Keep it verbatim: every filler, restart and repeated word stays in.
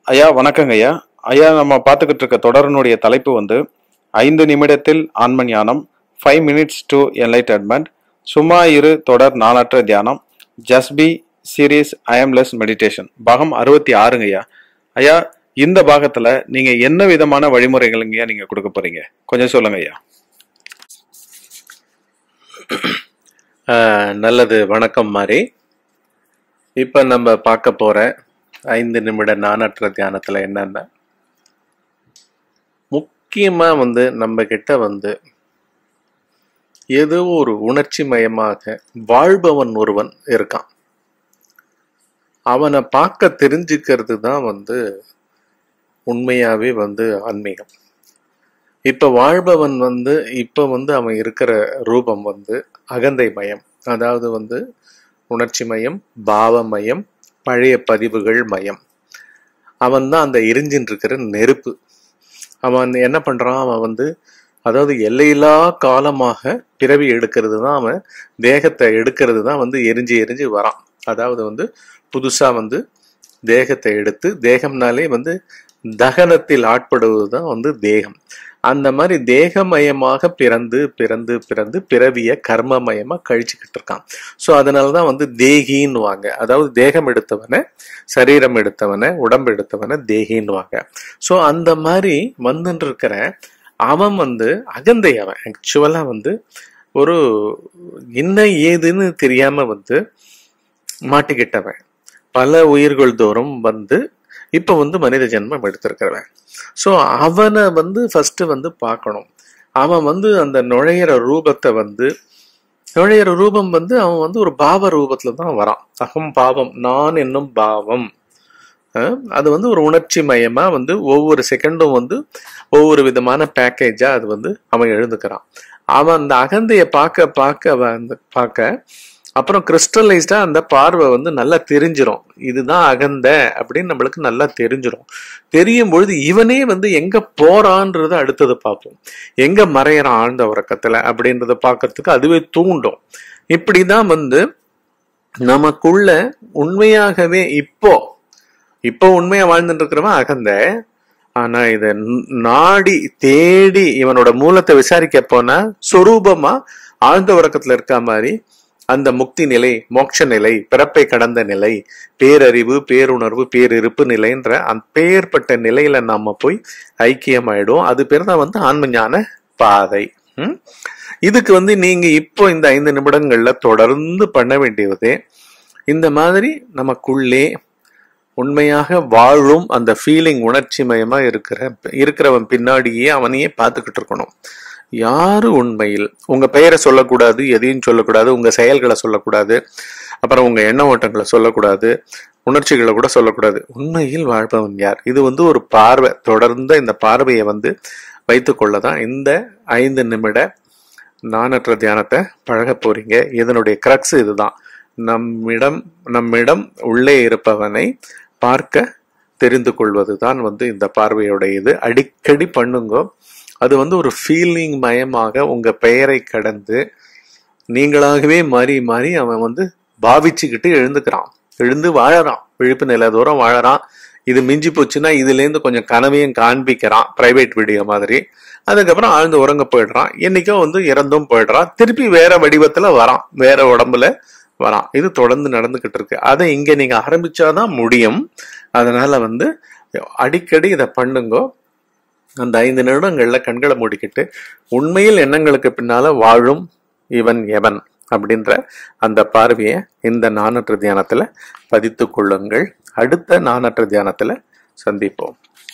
ஐயா வணக்கங்க ஐயா. ஐயா நம்ம பார்த்துக்கிட்டு இருக்க தொடரினுடைய தலைப்பு வந்து ஐந்து நிமிடத்தில் ஆன்ம ஞானம், ஃபைவ் மினிட்ஸ் டு என்லைட்டன்மெண்ட், சும்மா இரு தொடர் நாளற்ற தியானம், just be serious aimless meditation, பாகம் அறுபத்தி ஆறுங்க ஐயா. ஐயா இந்த பாகத்துல நீங்க என்ன விதமான வழிமுறைகள்ங்க நீங்க கொடுக்க போறீங்க, கொஞ்சம் சொல்லுங்க ஐயா. நல்லது, வணக்கம் மாரி. இப்போ நம்ம பார்க்க போற ஐந்து நிமிட நானற்ற தியானத்துல என்னன்னா, முக்கியமா வந்து நம்ம கிட்ட வந்து ஏதோ ஒரு உணர்ச்சி மயமாக வாழ்பவன் ஒருவன் இருக்கான். அவனை பார்க்க தெரிஞ்சுக்கிறது தான் வந்து உண்மையாவே வந்து ஆன்மீகம். இப்ப வாழ்பவன் வந்து இப்ப வந்து அவன் இருக்கிற ரூபம் வந்து அகந்தை மயம், அதாவது வந்து உணர்ச்சி மயம், பாவ மயம், பழைய பதிவுகள் மயம். அவன் தான் அந்த எரிஞ்சின் இருக்கிற நெருப்பு. அவன் என்ன பண்றான், அவன் வந்து அதாவது எல்லையில்லா காலமாக பிறவி எடுக்கிறது தான், அவன் தேகத்தை எடுக்கிறது தான் வந்து எரிஞ்சு எரிஞ்சு வரான். அதாவது வந்து புதுசா வந்து தேகத்தை எடுத்து, தேகம்னாலே வந்து தகனத்தில் ஆட்படுவது தான் வந்து தேகம். அந்த மாதிரி தேகமயமாக பிறந்து பிறந்து பிறந்து பிறவிய கர்மமயமா கழிச்சுக்கிட்டு இருக்கான். ஸோ அதனாலதான் வந்து தேகின்னுவாங்க. அதாவது தேகம் எடுத்தவனை, சரீரம் எடுத்தவனை, உடம்பு எடுத்தவனை தேகின்னுவாங்க. ஸோ அந்த மாதிரி வந்துட்டு இருக்கிற அவன் வந்து அகந்தை. அவன் ஆக்சுவலா வந்து ஒரு என்ன ஏதுன்னு தெரியாம வந்து மாட்டிக்கிட்டவன். பல உயிர்கள் தோறும் வந்து இப்ப வந்து மனித ஜென்மம் எடுத்திருக்கிறவன். ஸோ அவனை வந்து ஃபர்ஸ்ட் வந்து பார்க்கணும். அவன் வந்து அந்த நுழையிற ரூபத்தை வந்து நுழையிற ரூபம் வந்து அவன் வந்து ஒரு பாவ ரூபத்துல தான் வரான். அகம் பாவம், நான் என்னும் பாவம். அது வந்து ஒரு உணர்ச்சி மயமா வந்து ஒவ்வொரு செகண்டும் வந்து ஒவ்வொரு விதமான பேக்கேஜா அது வந்து அவன் எழுந்துக்கிறான். அவன் அந்த அகந்தைய பார்க்க பார்க்க வந்து பார்க்க அப்புறம் கிறிஸ்டலைஸ்டா அந்த பார்வை வந்து நல்லா தெரிஞ்சிடும். இதுதான் அகந்த அப்படின்னு நம்மளுக்கு நல்லா தெரிஞ்சிடும். தெரியும் பொழுது இவனே வந்து எங்க போறான்றத அடுத்தது பார்ப்போம். எங்க மறையறான் ஆழ்ந்த உறக்கத்துல அப்படின்றத பார்க்கறதுக்கு அதுவே தூண்டும். இப்படிதான் வந்து நமக்குள்ள உண்மையாகவே இப்போ இப்போ உண்மையா வாழ்ந்துட்டு இருக்கிறவன் அகந்த. ஆனா இத நாடி தேடி இவனோட மூலத்தை விசாரிக்க போனா சொரூபமா ஆழ்ந்த உறக்கத்துல இருக்க மாதிரி அந்த முக்தி நிலை, மோட்ச நிலை, பிறப்பை கடந்த நிலை, பேரறிவு, பேருணர்வு, பேரிருப்பு நிலைன்ற அந்த பேர்பட்ட நிலையில நாம போய் ஐக்கியமாயிடும். அது பேர் தான் வந்து ஆன்ம ஞான பாதை. உம் இதுக்கு வந்து நீங்க இப்போ இந்த ஐந்து நிமிடங்கள்ல தொடர்ந்து பண்ண வேண்டியது, இந்த மாதிரி நமக்குள்ளே உண்மையாக வாழும் அந்த ஃபீலிங், உணர்ச்சி மயமா இருக்கிற இருக்கிறவன் பின்னாடியே அவனையே பார்த்துக்கிட்டு இருக்கணும். யாரு உண்மையில் உங்க பெயரை சொல்லக்கூடாது, எதையும் சொல்லக்கூடாது, உங்க செயல்களை சொல்லக்கூடாது, அப்புறம் உங்க எண்ண ஓட்டங்களை சொல்லக்கூடாது, உணர்ச்சிகளை கூட சொல்லக்கூடாது. உண்மையில் வாழ்பவன் யார்? இது வந்து ஒரு பார்வை. தொடர்ந்த இந்த பார்வையை வந்து வைத்து கொள்ளதான் இந்த ஐந்து நிமிட நானற்ற தியானத்தை பழக போறீங்க. இதனுடைய கிரக்ஸ் இதுதான். நம்மிடம் நம்மிடம் உள்ளே இருப்பவனை பார்க்க தெரிந்து கொள்வதுதான் வந்து இந்த பார்வையோட இது. அடிக்கடி பண்ணுங்க. அது வந்து ஒரு ஃபீலிங் மயமாக உங்க பெயரை கடந்து நீங்களாகவே மாறி மாறி அவன் வந்து பாவிச்சுக்கிட்டு எழுந்துக்கிறான், எழுந்து வாழறான், விழிப்பு நிலை தூரம் வாழறான். இது மிஞ்சி போச்சுன்னா இதுல இருந்து கொஞ்சம் கனவையும் காண்பிக்கிறான், பிரைவேட் வீடியோ மாதிரி. அதுக்கப்புறம் ஆழ்ந்து உறங்க போயிடுறான். என்னைக்கோ வந்து இறந்தும் போயிடுறான். திருப்பி வேற வடிவத்துல வரான், வேற உடம்புல வரான். இது தொடர்ந்து நடந்துகிட்டு இருக்கு. அதை இங்க நீங்க ஆரம்பிச்சாதான் முடியும். அதனால வந்து அடிக்கடி இதை பண்ணுங்க. அந்த ஐந்து நிமிடங்கள்ல கண்களை மூடிக்கிட்டு உண்மையில் எண்ணங்களுக்கு பின்னால வாழும் இவன் எவன் அப்படின்ற அந்த பார்வையை இந்த நானற்ற தியானத்துல பதித்து கொள்ளுங்கள். அடுத்த நானற்ற தியானத்துல சந்திப்போம்.